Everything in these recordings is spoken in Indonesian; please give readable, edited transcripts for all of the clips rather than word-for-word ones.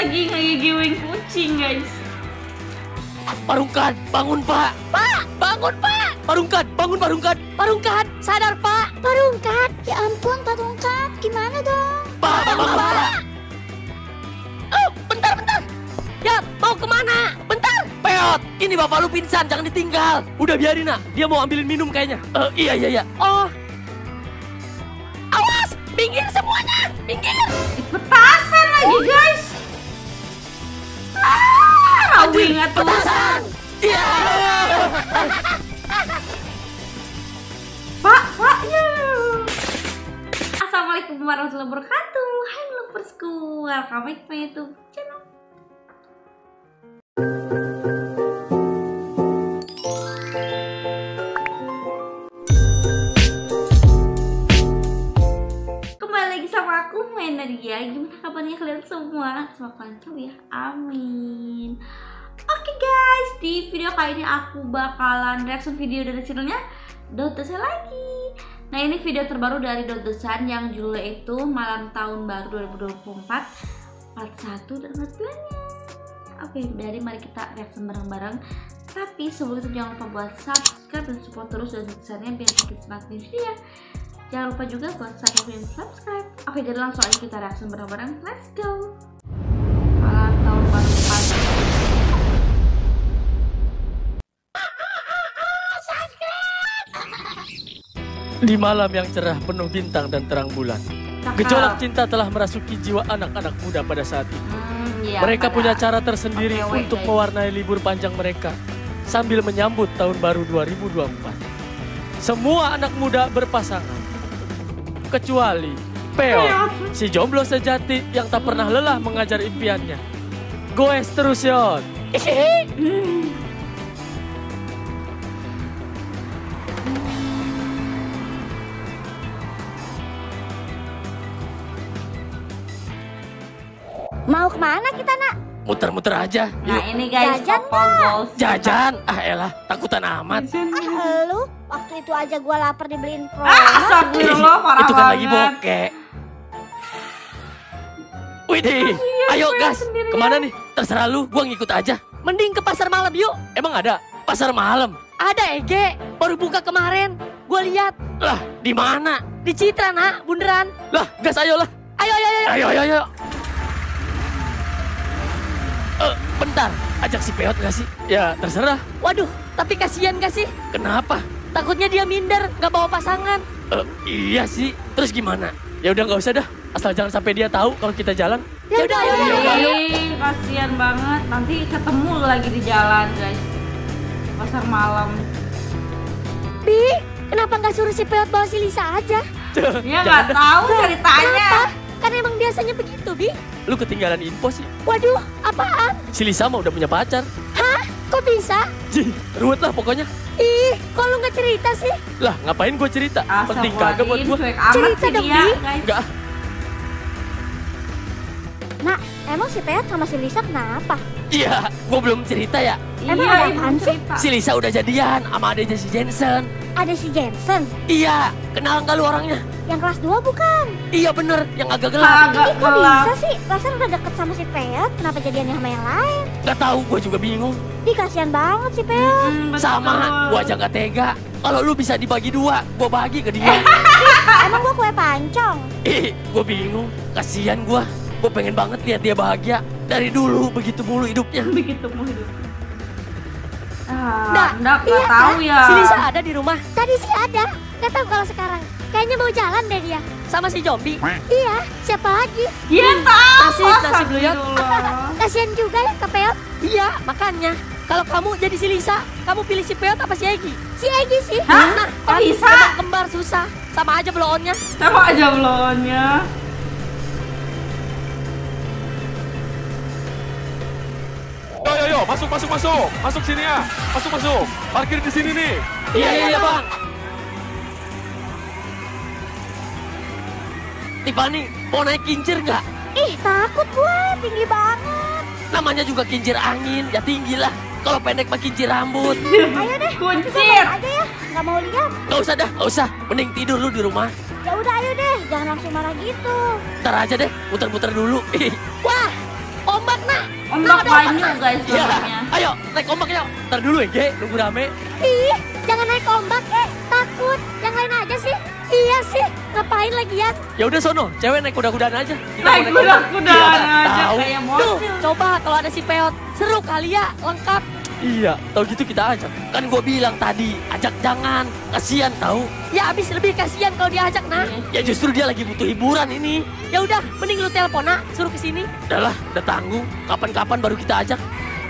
lagi ngegigiwing kucing guys. Parungkat, bangun Pak. Pak, bangun Pak. Parungkat, bangun Parungkat. Parungkat, sadar Pak. Parungkat, ya ampun Parungkat, gimana dong? Pak, bangun Pak. Oh, bentar. Ya, mau kemana? Bentar. Peot, ini bapak lu pingsan, jangan ditinggal. Udah biarin nak, dia mau ambilin minum kayaknya. Iya. Oh. Awas, minggir semuanya, minggir. Petasan lagi guys. Rawi nggak Petasan. Iya. Paknya. Assalamualaikum warahmatullahi wabarakatuh. Hai loversku, welcome back to my YouTube channel. Kembali lagi sama aku, Nadia. Gimana kabarnya kalian semua? Semoga lancar ya, amin. Oke guys, di video kali ini aku bakalan reaction video dari channelnya Dotesan lagi. Nah, ini video terbaru dari Dotesan yang judulnya itu Malam Tahun Baru 2024 part 1 dan part 2-nya. Oke, dari mari kita reaction bareng-bareng. Tapi sebelum itu jangan lupa buat subscribe dan support terus Dotesannya biar kita semangat video. Jangan lupa juga buat subscribe. Oke, jadi langsung aja kita reaction bareng-bareng. Let's go. Malam Tahun Baru part 1. Di malam yang cerah penuh bintang dan terang bulan, gejolak cinta telah merasuki jiwa anak-anak muda pada saat itu. Mereka punya cara tersendiri untuk mewarnai libur panjang mereka sambil menyambut tahun baru 2024. Semua anak muda berpasangan, kecuali Peot, si jomblo sejati yang tak pernah lelah mengajar impiannya. Goes terus Yon. Mau kemana kita nak? Muter-muter aja. Nah, Yuk. ini guys, Jajan Papa Goals. Jajan, elah, takutan amat. Lu, waktu itu aja gua lapar dibeliin promo. Astagfirullah, parah Itu kan lagi banget. bokeh. Widih, ayo gas, kemana nih? Terserah lu, gua ngikut aja. Mending ke pasar malam yuk. Emang ada pasar malam? Ada Ege, baru buka kemarin. Gua lihat Lah, di mana? di Citra nak, bundaran. Lah, gas ayolah. Ayo. Bentar, ajak si Peot gak sih? Ya, terserah. Waduh, tapi kasihan gak sih? Kenapa? Takutnya dia minder, gak bawa pasangan. Iya sih. Terus gimana? Ya udah nggak usah dah. Asal jangan sampai dia tahu kalau kita jalan. Ya udah, ayo. Ih, kasihan banget. Nanti ketemu lagi di jalan, guys. Pasar malam. Bi, kenapa nggak suruh si Peot bawa si Lisa aja? Dia nggak tahu ceritanya. Kenapa? Kan emang biasanya begitu, Bi. Lu ketinggalan info sih. Waduh, apaan? Si Lisa mah udah punya pacar. Hah? Kok bisa? Jih, ruwet lah pokoknya. Ih, kok lu nggak cerita sih? Lah, ngapain gue cerita? Penting kagak buat gue. Cuek amat Cerita sih dong, dia, Bi. guys. Enggak. Nah, emang si Peot sama si Lisa kenapa? Iya, gue belum cerita ya. Emang Iya, ada ibu apaan sih? cerita. Si Lisa udah jadian sama adanya si Jensen. Ada si Jensen, Iya, kenal nggak lu orangnya? yang kelas 2 bukan? Iya bener, yang agak gelap. Agak Ih, kok gelap. bisa sih? Perasaan udah deket sama si Peot, kenapa jadiannya sama yang lain? Gak tahu, gue juga bingung. Ih, kasihan banget si Peot. Betul. Sama, gue aja gak tega. Kalau lu bisa dibagi dua, gue bagi ke dia. Emang gua kue pancong? Gue bingung, kasihan gue. Gue pengen banget lihat dia bahagia. Dari dulu begitu mulu hidupnya. Begitu mau hidup. Nggak, Nggak iya tahu kan? ya. Si Lisa ada di rumah? Tadi sih ada, gak tahu kalau sekarang. Kayaknya mau jalan deh dia. Sama si Jombi? Iya, siapa lagi? Dia tahu. Nasi dulu ya. Astagfirullah. Kasihan juga ya ke Peot. Iya, makanya. Kalau kamu jadi si Lisa, kamu pilih si Peot apa si Egi? Si Egi sih. Hah? Kok bisa? Emang kembar susah. Sama aja bloonnya. Sama aja belonnya. Yo, masuk sini ya, masuk, parkir di sini nih. Iya bang. Tiffany, mau naik kincir nggak? Ih, takut gue, tinggi banget. Namanya juga kincir angin, ya tinggi lah. Kalau pendek mah kincir rambut. Ayo deh, Kuncir. aja ya. Nggak mau lihat. Gak usah dah, gak usah. Mending tidur lu di rumah. Ya udah ayo deh, jangan langsung marah gitu. Ntar aja deh, muter-muter dulu. Wah, ombak, nak. Ombak Ada banyak guys Iya, namanya. ayo naik ombak yuk. Ntar dulu ya, Ge, nunggu rame. Ih, jangan naik ombak, takut. Yang lain aja sih. Iya sih, ngapain lagian? Ya udah sono, cewek naik kuda-kudaan aja. Kita Naik mau kuda-kudaan Iya, aja tahu. kayak Tuh, mobil. coba kalau ada si Peot. Seru kali ya, lengkap. Iya, tahu gitu kita ajak. Kan gue bilang tadi, ajak jangan. Kasihan tahu. Ya abis lebih kasihan kalau diajak, nah. Ya justru dia lagi butuh hiburan ini. Ya udah, mending lu telepon, nak. Suruh kesini. Udahlah, udah tanggung. Kapan-kapan baru kita ajak.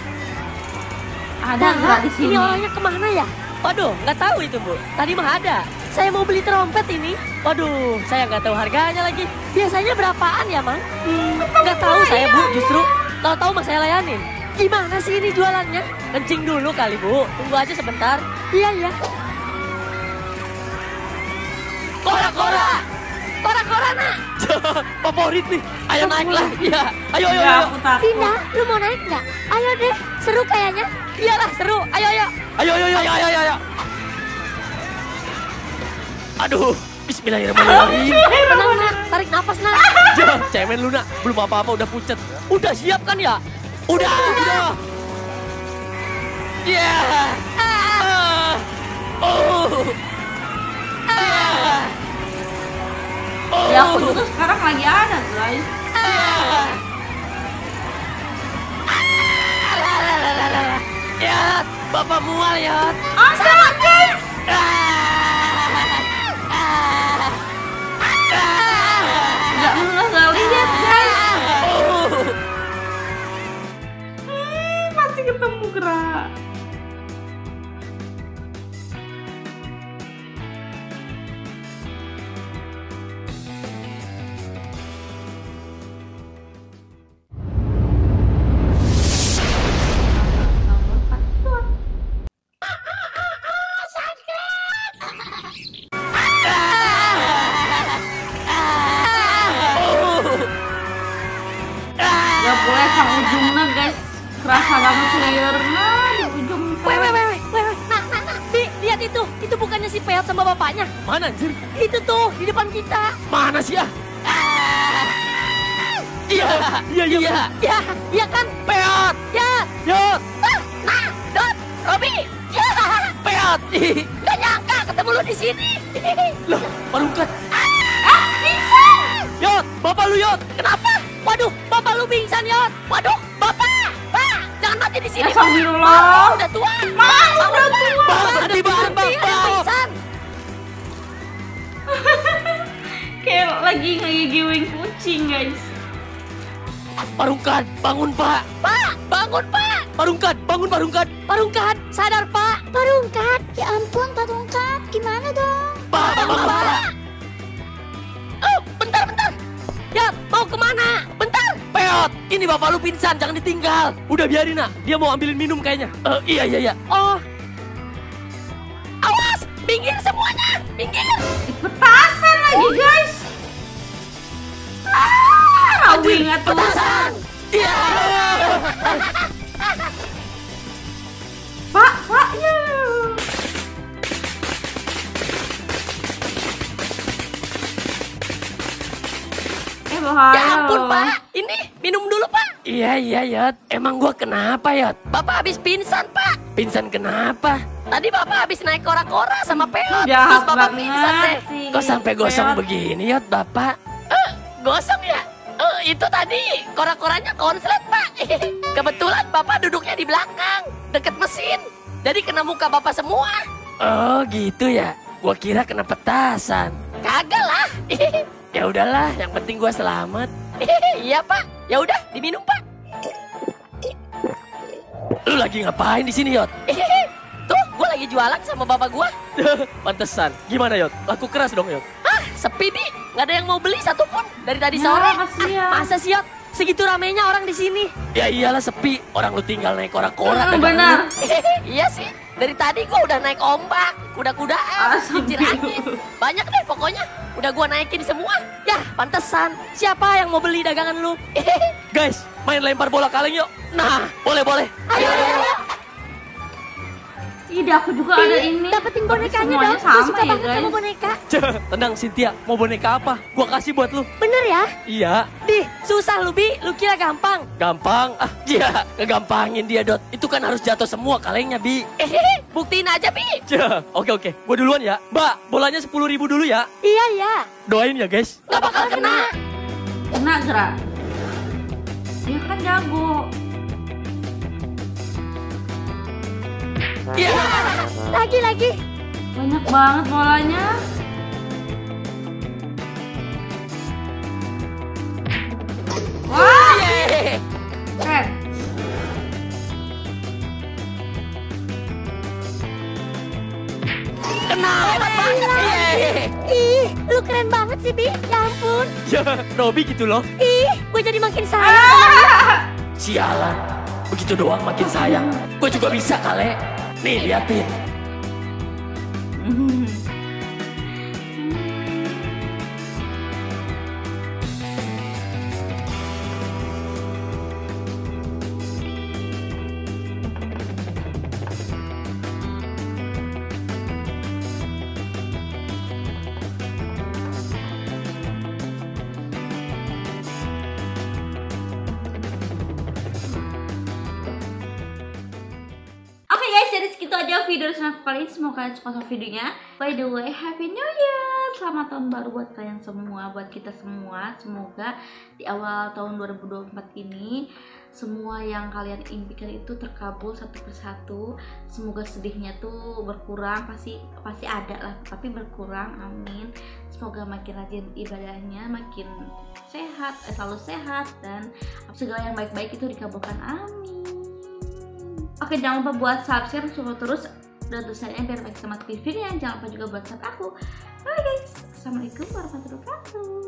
Ada nggak di sini? Ini orangnya kemana ya? Waduh, nggak tahu itu, Bu. Tadi mah ada. Saya mau beli trompet ini. Waduh, saya nggak tahu harganya lagi. Biasanya berapaan ya, Mang? Nggak tahu saya, Bu, justru. Tahu-tahu mah saya layanin. Gimana sih ini jualannya? Kencing dulu kali, Bu. Tunggu aja sebentar. Iya, iya. Kora-kora! Kora-kora, nak! Favorit nih. Ayo naiklah. Iya. Ayo, ayo, Enggak, ayo. aku takut. Tina, lu mau naik nggak? Ayo deh, seru kayaknya. Iyalah, seru. Ayo, ayo. Ayo, ayo, ayo, ayo, ayo, ayo. Aduh, bismillahirrahmanirrahim. Tenang, nak. Tarik nafas, nak. Jangan, cemen lu nak. Belum apa-apa udah pucet. Udah siap kan ya? Udah. Iya. Oh. Ya aku juga sekarang lagi ada guys. Ya, Bapak mual ya. Ada guys. Nggak lihat guys. Masih ketemu gerak. Gak boleh sang ujungnya guys. Kerasa banget clearnya di ujung. Weh. Nah. Lihat itu. Itu bukannya si Peot sama bapaknya. Mana anjir? Itu tuh, di depan kita. Mana sih ya? Iya, iya, iya. Ya kan? Peot, Ya. Yot, Nah, Dot, Robi. Ya. Peot. Gak nyangka ketemu lu di sini. Loh, Parungkat. Pingsan. Yot, bapak lu Yot. Kenapa? Waduh, bapak lu pingsan, Yot. Waduh, bapak. Pak, jangan mati di sini. Astagfirullah. Udah tua. Udah tua. Mati bahan bapak. Pingsan. Kayak lagi ngegigiwing kucing guys. Parungkat, bangun Pak. Pak, bangun, Pak. Parungkat, bangun Parungkat. Parungkat, sadar, Pak. Parungkat. Ya ampun, Parungkat. Gimana dong? Pak, bangun Pak. Oh, bentar. Ya, mau kemana? Bentar. Peot, ini bapak lu pingsan, jangan ditinggal. Udah biarin nak, dia mau ambilin minum kayaknya. Iya. Oh. Awas, minggir semuanya. Minggir. Petasan lagi guys. Aku ingat tuh. Petasan. Iya. Pak, ya. Bahaya. Ya ampun, Pak. Ini minum dulu, Pak. Iya, Yot. Emang gua kenapa, Yot? Bapak habis pingsan, Pak. Pingsan kenapa? Tadi Bapak habis naik kora-kora sama Peot. Jahat Terus Bapak banget pingsan deh. sih. Kok sampai gosong Peot. begini, Yot, bapak? Gosong ya? Itu tadi kora-koranya konslet, Pak. Kebetulan Bapak duduknya di belakang, deket mesin. Jadi kena muka Bapak semua. Oh, gitu ya. Gua kira kena petasan. Kagak lah. Ya udahlah, yang penting gua selamat. Iya, Pak. Ya udah, diminum, Pak. Lu lagi ngapain di sini, Yot? Tuh, gue lagi jualan sama bapak gue. Pantesan. Gimana, Yot? Laku keras dong, Yot. Hah, sepi nih. Nggak ada yang mau beli satupun dari tadi Ya, sore. kasihan. Masa sih, Yot? Segitu ramenya orang di sini. Ya iyalah sepi. Orang lu tinggal naik kora-kora. dagangan Benar. lu. Iya sih. Dari tadi gue udah naik ombak, kuda-kudaan, kincir angin. Banyak deh pokoknya. Udah gue naikin semua. Ya, pantesan. Siapa yang mau beli dagangan lu? Guys, main lempar bola kaleng yuk. Nah, boleh. Ayo. Ide aku juga ada ini. Dapetin Tapi bonekanya semuanya dong. Gue sama suka ya banget guys. sama boneka. Tenang Cynthia, mau boneka apa? Gua kasih buat lu. Bener ya? Iya. Di Ih, susah lu, Bi. Lu kira gampang? Gampang? Ah, iya, ngegampangin dia, Dot. Itu kan harus jatuh semua kalengnya, Bi. Buktiin aja, Bi. Oke. Gua duluan ya. Mbak, bolanya 10.000 dulu ya. Iya. Doain ya, guys. Gak bakal kena. Kena gerak. Dia kan jago. Iya. Lagi. Banyak banget bolanya. Wah, keren. Kena. Ih, lu keren banget sih, Bi. Ya ampun. Ya, Robby gitu loh. Ih, gue jadi makin sayang. Sialan. Begitu doang makin sayang. Gue juga bisa, Kale. Nih, liatin. Oke guys, jadi segitu aja video reaction aku kali ini. Semoga kalian suka sama videonya. By the way, Happy New Year. Selamat tahun baru buat kalian semua, buat kita semua. Semoga di awal tahun 2024 ini semua yang kalian impikan itu terkabul satu persatu. Semoga sedihnya tuh berkurang, pasti ada lah, tapi berkurang, amin. Semoga makin rajin ibadahnya, makin sehat, selalu sehat, dan segala yang baik-baik itu dikabulkan, amin. Oke, jangan lupa buat subscribe, support terus dan tulisannya biar makin semangat videonya. Jangan lupa juga buat subscribe aku. Bye guys, assalamualaikum warahmatullahi wabarakatuh.